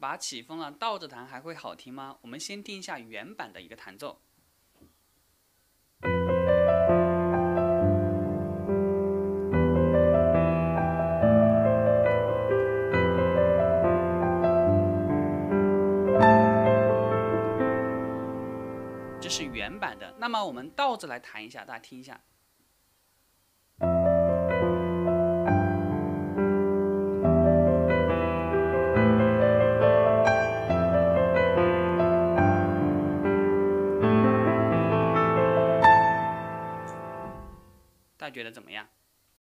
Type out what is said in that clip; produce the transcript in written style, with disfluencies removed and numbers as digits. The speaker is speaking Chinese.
把起风了倒着弹还会好听吗？我们先听一下原版的一个弹奏。这是原版的，那么我们倒着来弹一下，大家听一下。大家觉得怎么样？